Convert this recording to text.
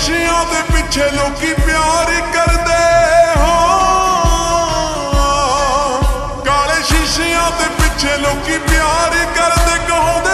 शीशियां दे पिछे लोकी प्यार करदे हो, काले शीशियां दे पिछे लोकी प्यार करदे। कहो